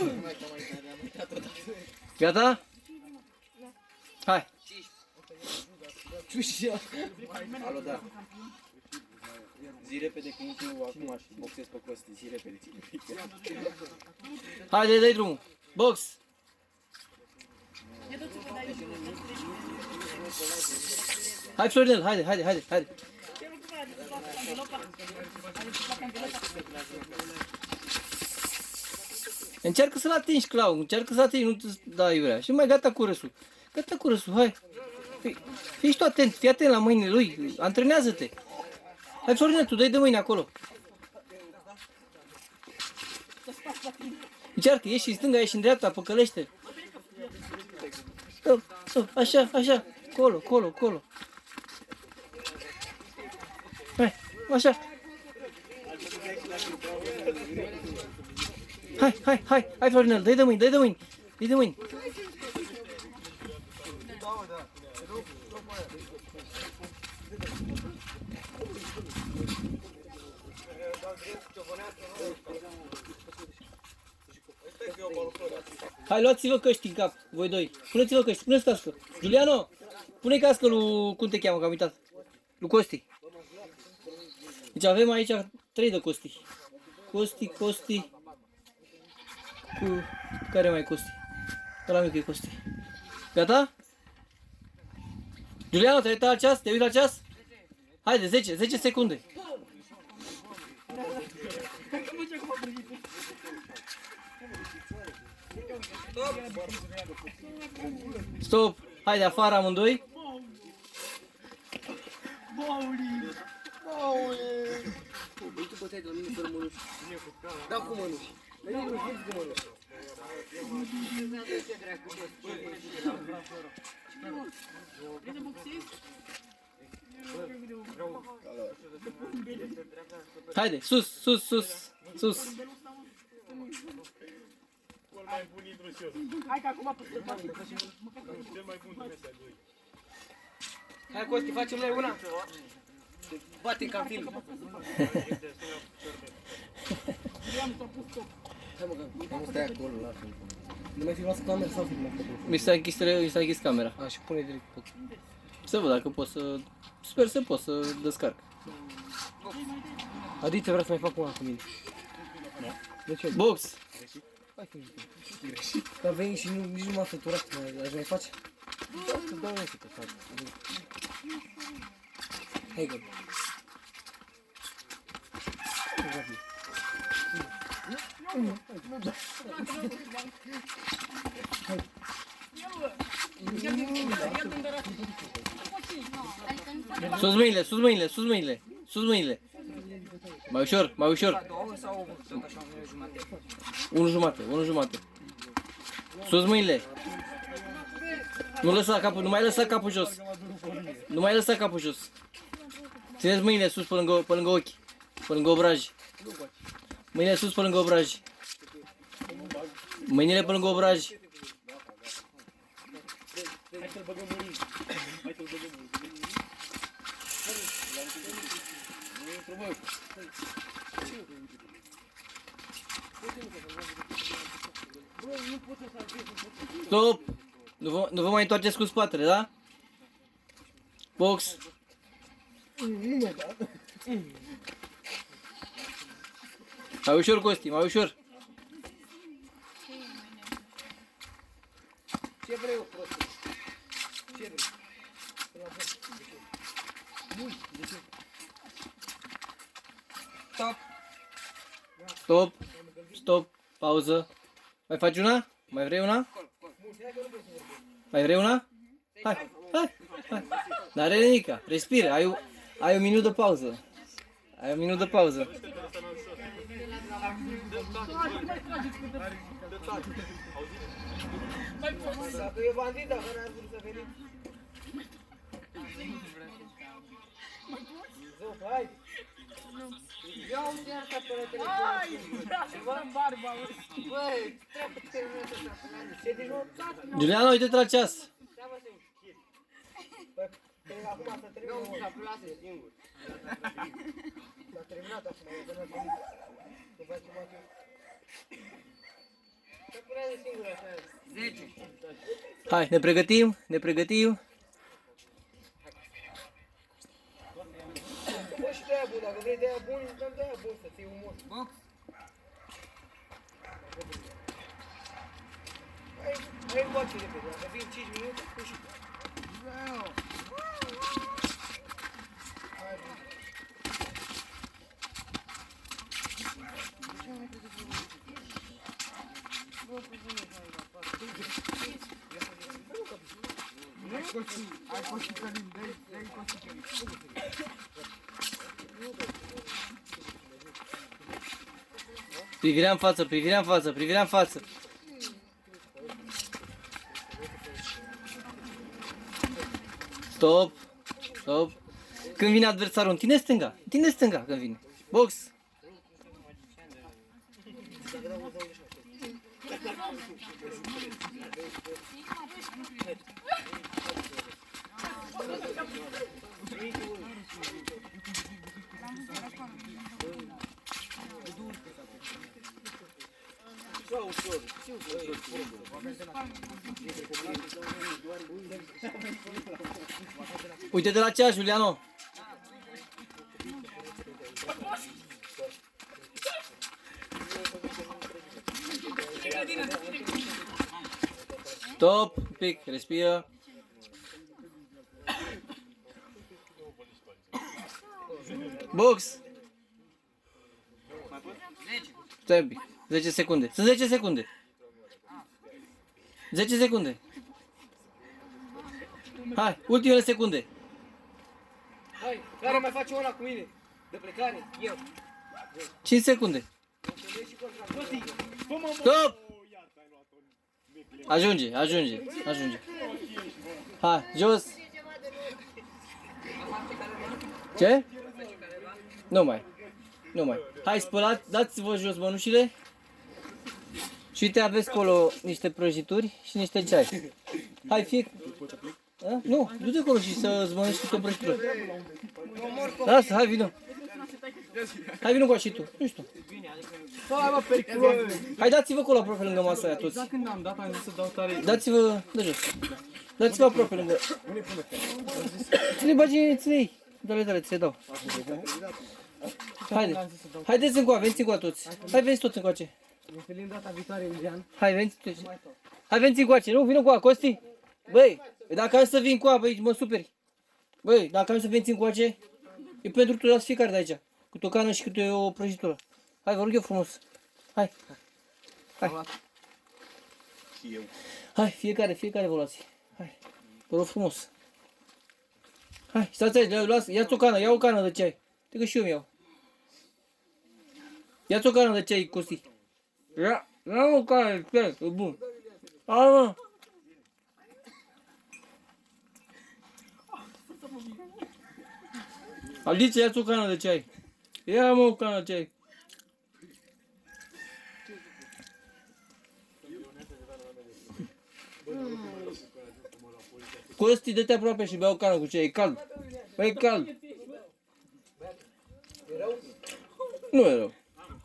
Gata? Hai. Alo, da. Zi repede că intru acum și boxez pe Costi. Zi repede, ține frică. Haide, dai drumul. Box. Hai, Florinel, haide. Încearcă să-l atingi, Clau, încearcă să atingi, nu-ți da iurea. Și mai gata cu râsul. Gata cu râsul, hai. Fii și tu atent, fii atent la mâinile lui, antrenează-te. Hai, Florinel, tu dai de mâine acolo. Încearcă, ieși în stânga, ieși în dreapta, păcălește. Stop, așa, colo. Hai, așa. Hai, Florinel, dai de mâini. Hai, luați-vă căști în cap, voi doi. Puneți-vă căști, puneți cască. Giuliano, pune cască lui, cum te cheamă, că am uitat. Lui Costi. Deci avem aici 3 de Costi. Costi. Cu... Care mai e Costi? Ăla mic e Costi. Gata? Giuliano, te-ai uitat la ceas? Te uiți la ceas? Haide, 10 secunde. Stop! Haide afară amândoi. Băi, tu băteai de la mine fără mănuși. Da, cu mănuși. La mine nu știu cu mănuși. Haide, sus. Hai, Costi, facem noi una. Bate ca în film. Hai, mă, că nu stai acolo, lasă-mi. Nu mai filmați camera sau filmați? Mi s-a închis camera. A, și pune direct pe... Să văd dacă pot să... Sper să pot să descarc. Adiță vrea să mai fac una cu mine. De ce? Box! Hai că greșit. Dar veni și nici nu m-a săturat, aș mai face? Da, să dau eu să fac. Hai, gata. Sus mâinile. Mai ușor. Unul jumate. Sus mâinile. Nu mai lăsa capul jos. Țineți mâinile sus pe lângă ochi, pe lângă obraji. Mâinile sus pe lângă obraji. Mâinile pe lângă obraji. Stop! Nu vă mai întoarceți cu spatele, da? Box! Mai ușor, Costi, mai ușor! Ce vrei eu, prostul? Ce vrei? Stop, pauză. Mai faci una? Mai vrei una? Hai. N-are nimica, respiră, ai un minut de pauză. Dacă e bandit, dacă n-ar vrut să veni. Zău, hai! Ia uite iar ca pe telefon. Ceva în barba, băi, trebuie să terminăm să se deci Giuliano, uite-te la ceas. acum s-a terminat. Nu, s-a plasă, e singur. S-a terminat acum, e că nu a venit. Să facem acum. S-a plasă singur așa. 10. Hai, ne pregătim, ne pregătim. Bă, și de-aia bun, dacă vrei de-aia bun, dăm de-aia bun, să ții umor. Box. Hai încoace repede, dacă vin 5 minute, cu și... Hai coșii Călin, dă-i coșii Călin. Privirea în față, privirea în față, privirea în față. Stop, stop. Când vine adversarul, întinde stânga când vine. Box. Uite-te la ceas, Giuliano. Stop, un pic, respiră. Box. Stai un pic. 10 secunde. Sunt 10 secunde. 10 secunde. Hai, ultimele secunde. Hai, care mai face una cu mine? De plecare, eu. 5 secunde. Stop! Ajunge, ajunge, ajunge. Hai, jos. Ce? Nu mai. Nu mai. Hai, spălați, dați-vă jos mănușile. Și uite, aveți acolo niște prăjituri și niște ceai. Hai, fie... A? Nu, du-te acolo și să-ți mănânci câte o prăjitură. Lasă, hai, vină. Hai, vină cu și tu, nu știu. Hai, dați-vă acolo aproape lângă masa aia toți. Când am dat, am zis să dau tare. Dați-vă de jos. Dați-vă aproape lângă. Ține-i bagi, ține-i. Dale, ți le dau. Haide. Haideți încoa, veniți încoa toți. Hai, veniți toți încoace. Ne întâlnim data viitoare, Iulian. Hai, veniți toți. Hai, veniți încoace, nu? Vină coa, Costi. Băi, dacă am să vin coa, băi, mă superi. Băi, dacă am să veniți încoace, e pentru că dați fiecare de aici. Câte o cană și câte o prăjitură. Hai, vă rog eu frumos. Hai. Hai. Hai, fiecare vă luați. Hai. Vă rog frumos. Hai, stați aici, ia-ți o cană, ia o cană de ceai. Te că și eu mi-iau. Ia-ți o cană de ceai, Costi. Ia o cană de ceai, e bun. Hai, mă. Alice, ia-ți o cană de ceai. Ia, mă, o cană de ceai. Costi, dă-te aproape și bea o cană cu ceai, e cald. Băi, e cald. Nu e rău.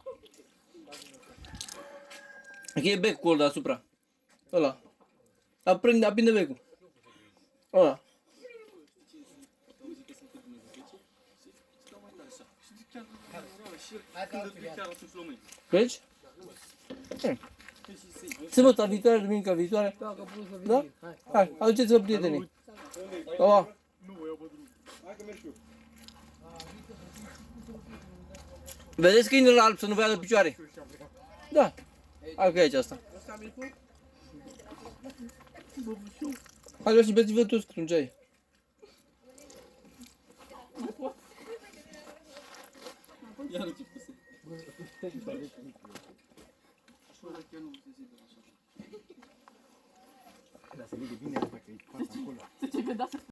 E becul deasupra. Ăla. Aprinde becul. Ăla. Pleci? Sâmbătă viitoare, duminica viitoare. Da? Hai, aduceți-vă prietenii. Pa! Vedeți câinele alb să nu vrea de picioare? Da. Hai că e aici asta. Hai, luați și beți-vă toți cât un ceai. Iar ce puse. Da, se vede bine dacă e fața acolo.